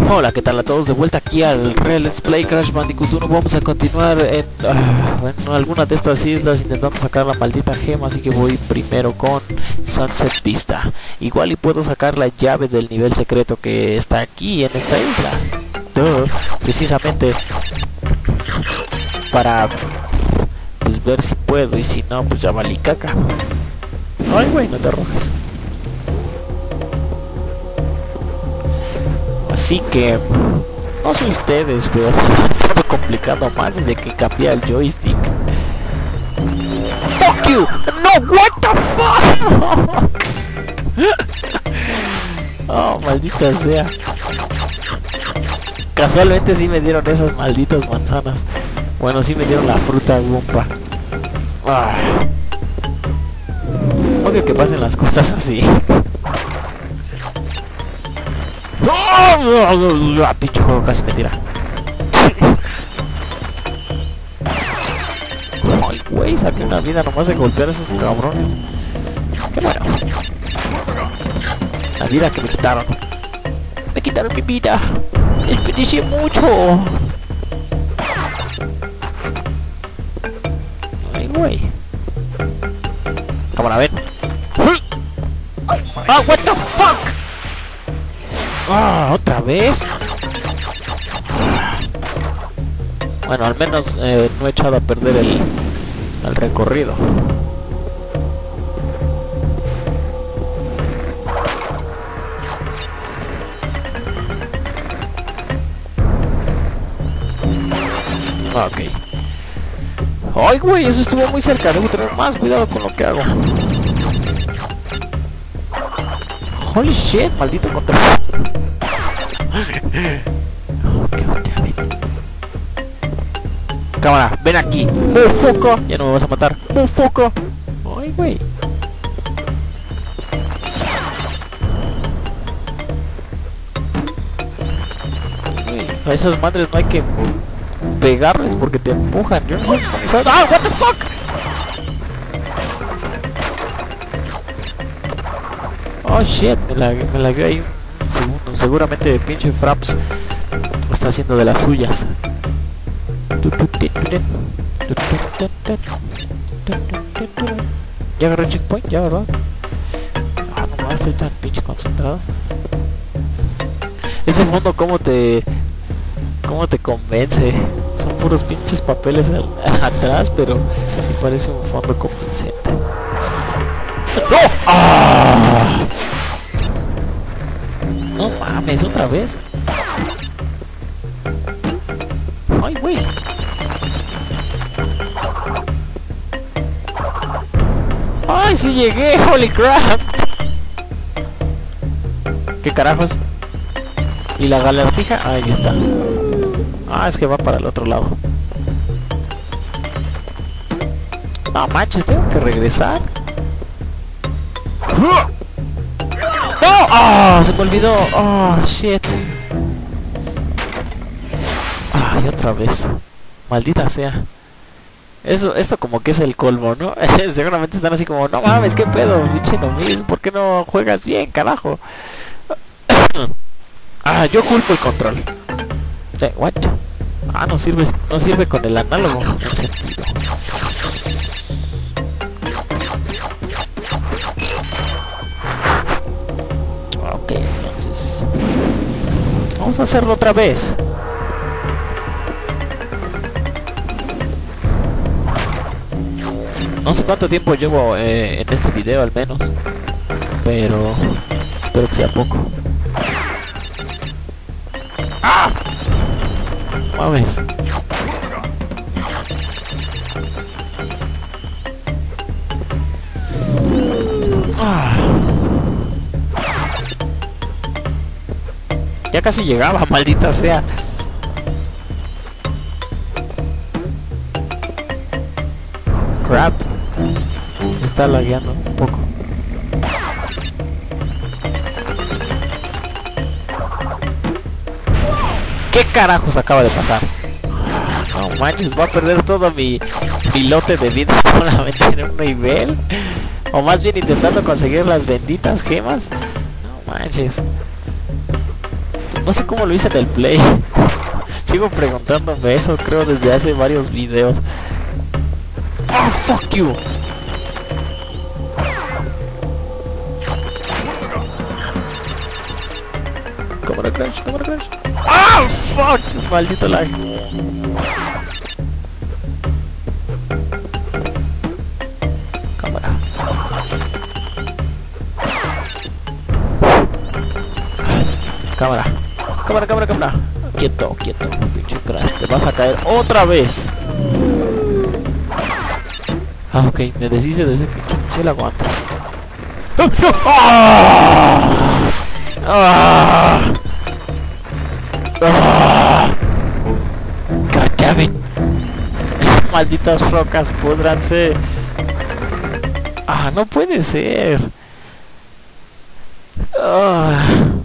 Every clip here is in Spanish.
Hola, ¿qué tal a todos? De vuelta aquí al Real Let's Play Crash Bandicoot 1. Vamos a continuar en alguna de estas islas intentando sacar la maldita gema. Así que voy primero con Sunset Vista. Igual y puedo sacar la llave del nivel secreto que está aquí en esta isla. Precisamente para pues ver si puedo, y si no pues ya valí caca. Ay güey, no te arrojes. Así que no sé ustedes, pero se me ha estado complicando más desde que cambié el joystick. Fuck you. No, what the fuck. Oh, maldita sea. Casualmente sí me dieron esas malditas manzanas. Bueno, sí me dieron la fruta Goomba. Odio que pasen las cosas así. Pinche juego casi me tira. Ay, güey, saqué una vida nomás de golpear a esos cabrones. Qué bueno. La vida que me quitaron. Me quitaron mi vida. Desperdicié mucho. Ay, güey. Cámara, ven. Ah, what the fuck. Ah, otra vez. Bueno, al menos no he echado a perder el recorrido. Ok. Ay, güey, eso estuvo muy cerca. Debo tener más cuidado con lo que hago. Holy shit, maldito control. Cámara, ven aquí. Foco. Ya no me vas a matar. Foco. Ay, güey. A esas madres no hay que pegarles porque te empujan. Yo no sé. ¡Ah, what the fuck! Oh shit, me la vio ahí un segundo. Seguramente pinche Fraps está haciendo de las suyas. Ya agarré el checkpoint, ya, ¿verdad? Ah, no, estoy tan pinche concentrado. Ese fondo, ¿cómo te convence? Son puros pinches papeles atrás, pero sí parece un fondo convincente. ¡No! ¡Ah! No mames, otra vez. Ay, güey. ¡Ay, sí llegué! ¡Holy crap! ¿Qué carajos? ¿Y la lagartija? Ahí está. Ah, es que va para el otro lado. No manches, tengo que regresar. ¡No! ¡Oh! Se me olvidó. Oh, shit. Ay, otra vez. Maldita sea. Esto como que es el colmo, ¿no? Seguramente están así como, no mames, qué pedo, pinche Nomis, ¿por qué no juegas bien, carajo? Ah, yo culpo el control. What? Ah, no sirve con el análogo. En sentido. Ok, entonces vamos a hacerlo otra vez. No sé cuánto tiempo llevo en este video al menos, pero espero que sea poco. ¡Ah! Mames. Ah. Ya casi llegaba, maldita sea. Crap. Me está lagueando un poco. ¿Qué carajos acaba de pasar? No manches, va a perder todo mi lote de vida solamente en un nivel. O más bien intentando conseguir las benditas gemas. No manches. No sé cómo lo hice en el Play. Sigo preguntándome eso, creo, desde hace varios videos. Oh, fuck you. Cámara crash, cámara crash. Oh, fuck. Maldito lag. Cámara. Cámara. Cámara, cámara, cámara. Quieto, quieto, pinche crash. Te vas a caer otra vez. Ah, ok, me deshice de ese pinche lago antes. ¡Oh, no! ¡Ah! ¡Ah! God damn it. Malditas rocas, pudranse. Ah, no puede ser. Ah.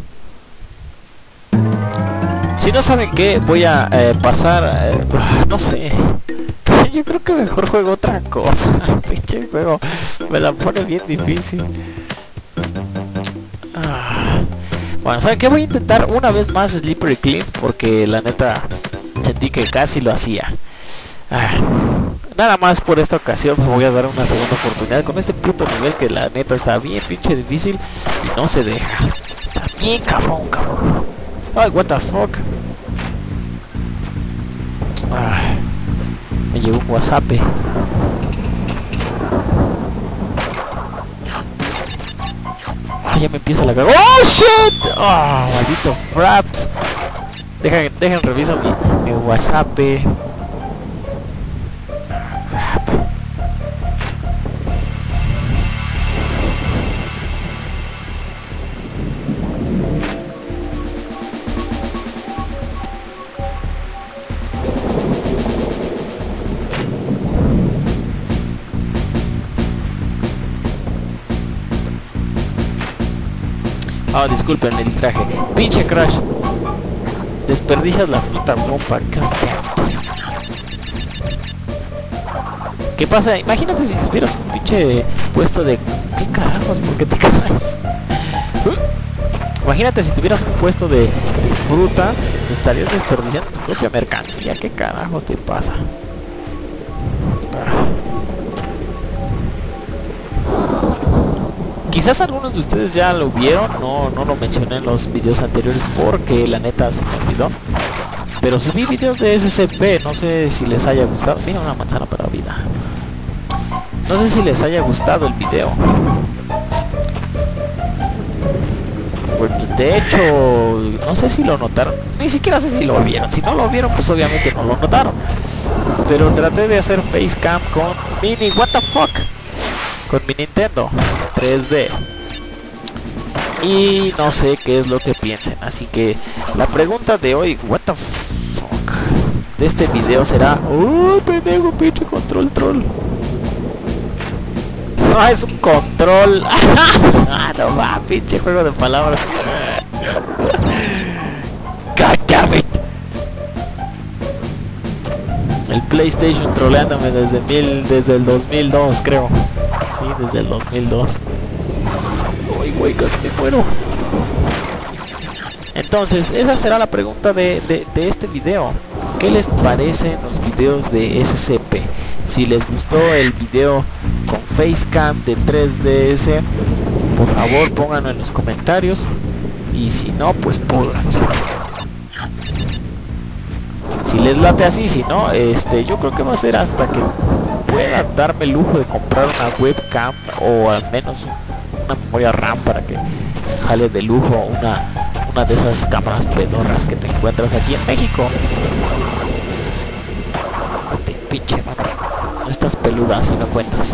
Si no saben qué, voy a pasar, no sé. Yo creo que mejor juego otra cosa. Pinche juego me la pone bien difícil. Bueno, ¿saben qué? Voy a intentar una vez más Slippery Cliff, porque la neta sentí que casi lo hacía. Nada más por esta ocasión me voy a dar una segunda oportunidad con este puto nivel que la neta está bien pinche difícil y no se deja. Está bien cabrón. Ay, what the fuck. Me llegó un WhatsApp. Ya me empieza la cagar. ¡Oh, shit! ¡Oh, maldito fraps! Dejen reviso mi WhatsApp. Oh, disculpen, me distraje. Pinche Crash. Desperdicias la fruta bomba. ¿Qué pasa? Imagínate si tuvieras un pinche puesto de... ¿Qué carajos? ¿Por qué te caes? Imagínate si tuvieras un puesto de fruta. Estarías desperdiciando tu propia mercancía. ¿Qué carajo te pasa? Quizás algunos de ustedes ya lo vieron, no lo mencioné en los videos anteriores porque la neta se me olvidó. Pero subí videos de SCP, no sé si les haya gustado. Mira, una manzana para la vida. No sé si les haya gustado el video. Porque de hecho, no sé si lo notaron. Ni siquiera sé si lo vieron. Si no lo vieron, pues obviamente no lo notaron. Pero traté de hacer facecam con mini, what the fuck, con mi Nintendo 3D. Y no sé qué es lo que piensen. Así que la pregunta de hoy, what the fuck, de este video será... ¡Oh, pendejo, pinche control troll! No, es un control. No va, pinche juego de palabras. God damn it. El PlayStation troleándome desde el 2002, creo. Sí, desde el 2002. Uy, güey, casi me muero. Entonces, esa será la pregunta de este video. ¿Qué les parecen los videos de SCP? Si les gustó el video con facecam de 3DS, por favor pónganlo en los comentarios. Y si no, pues pónganse. Si les late así, si no, yo creo que va a ser hasta que pueda darme el lujo de comprar una webcam o al menos una memoria RAM para que jale de lujo una de esas cámaras pedorras que te encuentras aquí en México. Pinche mano, no estás peluda si no cuentas.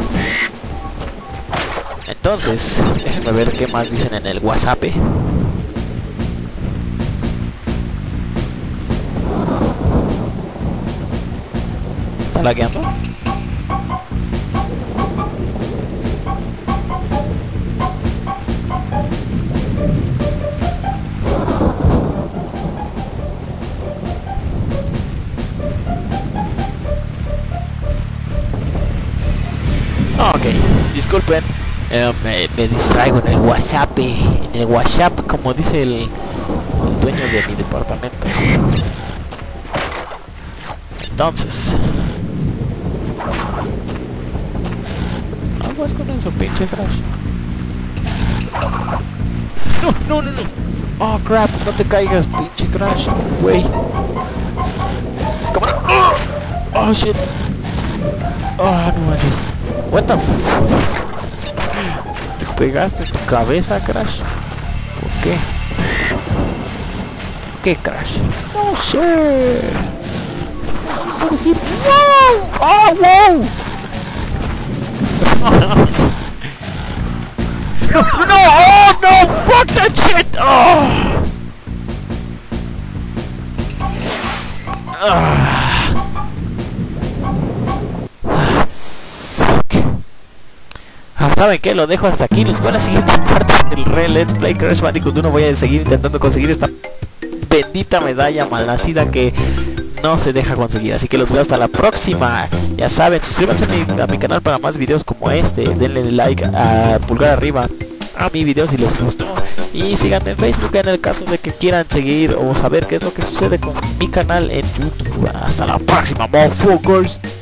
Entonces, déjenme ver qué más dicen en el WhatsApp. ¿Está lagueando? Ok, disculpen, me distraigo en el WhatsApp, como dice el dueño de mi departamento. Entonces, aguas con eso, pinche Crash. No. Oh crap, no te caigas, pinche Crash, güey. Come on. Oh shit. Oh, no manches. What the fuck? ¿Te pegaste en tu cabeza, Crash? ¿Por qué? ¿Por qué, Crash? No sé. ¿Puedo decir? ¡Wow! ¡Oh, wow! No! ¡Oh, no! ¡Fuck that shit! ¡Oh! ¿Saben qué? Lo dejo hasta aquí. Nos vemos en la siguiente parte del Re Let's Play Crash Bandicoot 1. Voy a seguir intentando conseguir esta bendita medalla malnacida que no se deja conseguir. Así que los veo hasta la próxima. Ya saben, suscríbanse a mi canal para más videos como este. Denle like a pulgar arriba a mi video si les gustó. Y síganme en Facebook en el caso de que quieran seguir o saber qué es lo que sucede con mi canal en YouTube. Hasta la próxima, motherfuckers.